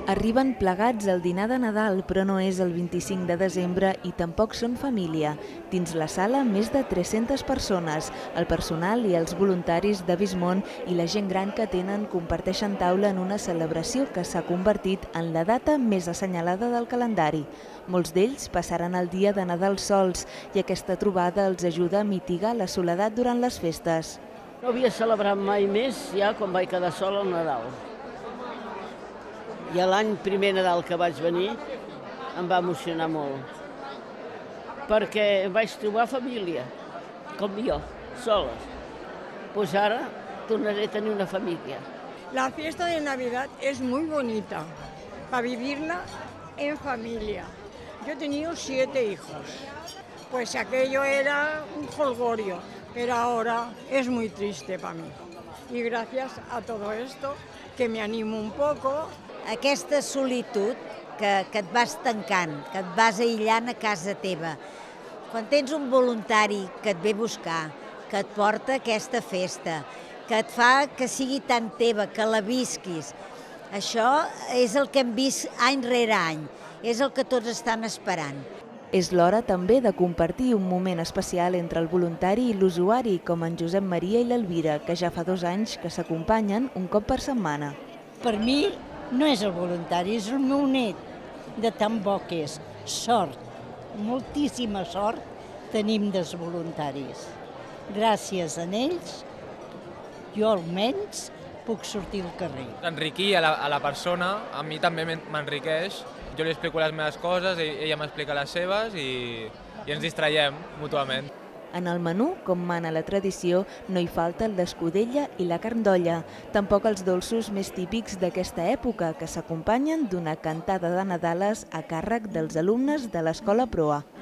Arriben plegats al dinar de Nadal, però no és el 25 de desembre i tampoc són família. Dins la sala, més de 300 persones. El personal i els voluntaris de Vismont i la gent gran que tenen comparteixen taula en una celebració que s'ha convertit en la data més assenyalada del calendari. Molts d'ells passaran el dia de Nadal sols i aquesta trobada els ajuda a mitigar la soledat durant les festes. No havia celebrat mai més ja quan vaig quedar sola al Nadal. I l'any primer Nadal que vaig venir em va emocionar molt, perquè vaig trobar família, com jo, soles. Pues ara tornaré a tenir una família. La fiesta de Navidad es muy bonita para vivirla en familia. Yo he tenido 7 hijos, pues aquello era un jolgorio, pero ahora es muy triste para mí. Y gracias a todo esto, que me animo un poco. Aquesta solitud que et vas tancant, que et vas aïllant a casa teva. Quan tens un voluntari que et ve a buscar, que et porta aquesta festa, que et fa que sigui tan teva, que la visquis, això és el que hem vist any rere any, és el que tots estan esperant. És l'hora també de compartir un moment especial entre el voluntari i l'usuari, com en Josep Maria i l'Elvira, que ja fa 2 anys que s'acompanyen un cop per setmana. Per mi no és el voluntari, és el meu net, de tan bo que és. Sort, moltíssima sort tenim dels voluntaris. Gràcies a ells, jo almenys puc sortir al carrer. Enriquir a la persona, a mi també m'enriqueix. Jo li explico les meves coses, ella m'explica les seves i ens distraiem mútuament. En el menú, com mana la tradició, no hi falta l'escudella i la carn d'olla, tampoc els dolços més típics d'aquesta època, que s'acompanyen d'una cantada de Nadales a càrrec dels alumnes de l'Escola Proa.